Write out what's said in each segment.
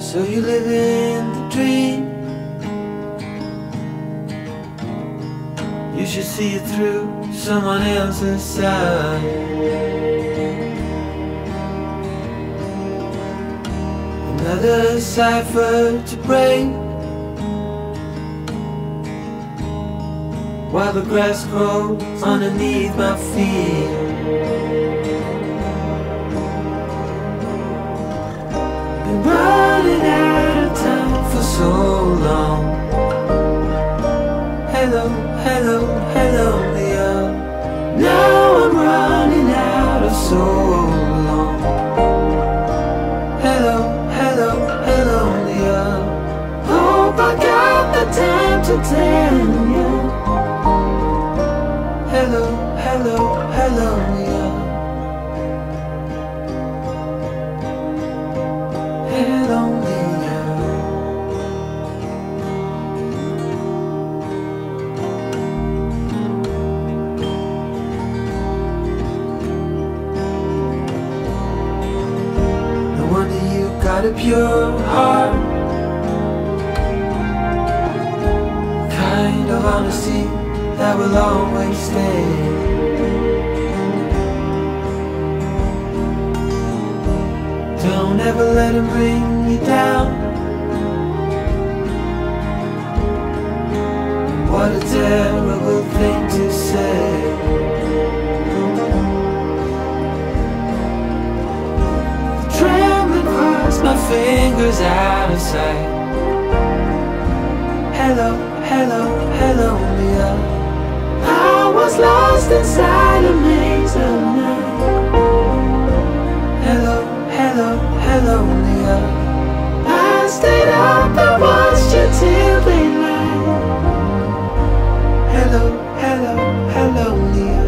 So you live in the dream. You should see it through someone else's side. Another cipher to break, while the grass grows underneath my feet. Been running out of time for so long. Hello, hello, hello, Leo. Now I'm running out of so long. Hello, hello, hello, Leo. Hope I got the time to tell you. Hello, hello, hello, Leo. Hello, Leo. No wonder you got a pure heart, kind of honesty that will always stay. Don't ever let him bring you down. What a terrible thing to say. Trembling across my fingers out of sight. Hello, hello, hello, Leo. I was lost inside a maze of night. Hello, hello, hello, Leo. I stayed up and watched you till daylight. Hello, hello, hello, Leo.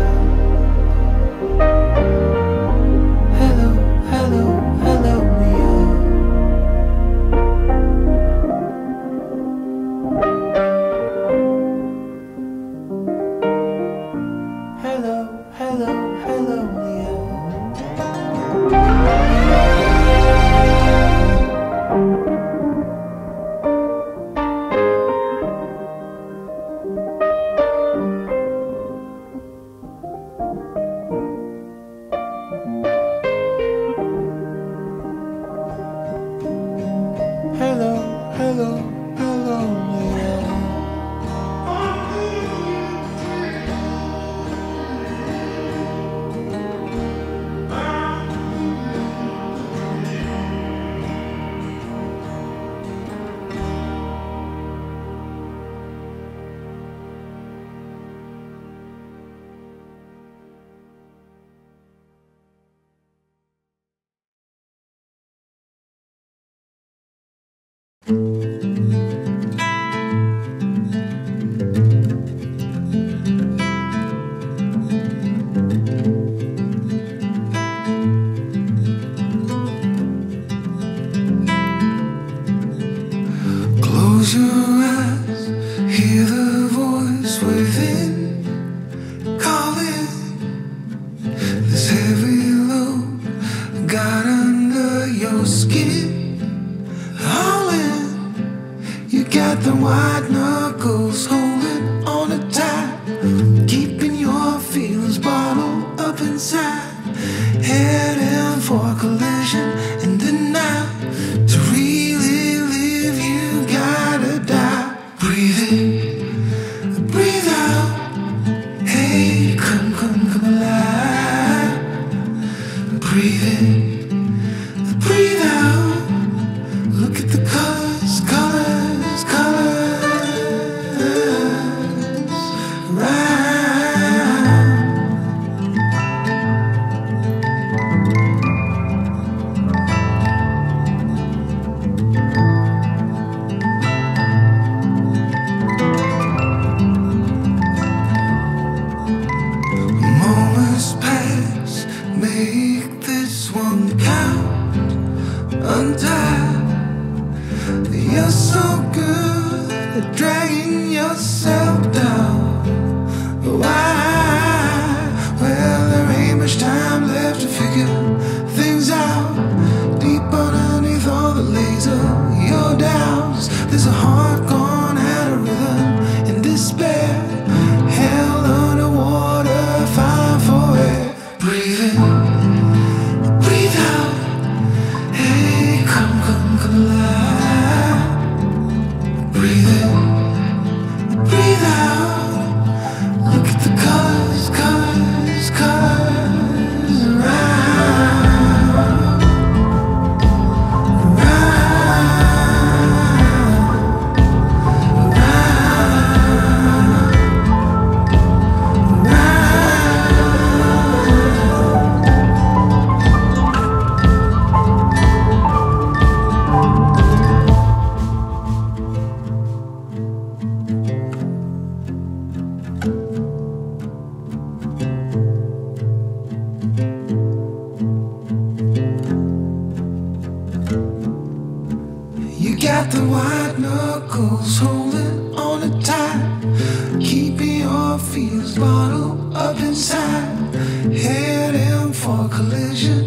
Hello, hello, hello, Leo. Hello, hello, hello, Leo. Hello, hello, hello, Leo. Close your eyes, hear the voice within calling. This heavy load got under your skin. Hauling, you got the white knuckles holding on it tight, keeping your feelings bottled up inside. Heading for a collision in the night. To really live, you gotta die. Breathe in, breathe out. Hey, come, come, come alive. Breathe in, breathe out. Look at the colors, colors, colors. Right. Moments pass, make this one count. Untie. You're so good at dragging yourself down. Why? Well, there ain't much time left to figure things out. Deep underneath all the laser is a heart gone out of rhythm in despair, held underwater, fine for air. Breathe in, breathe out. Hey, come alive. Breathe in, breathe out. Look at the colors You got the white knuckles holding on it tight, keeping your feels bottled up inside, heading for collision.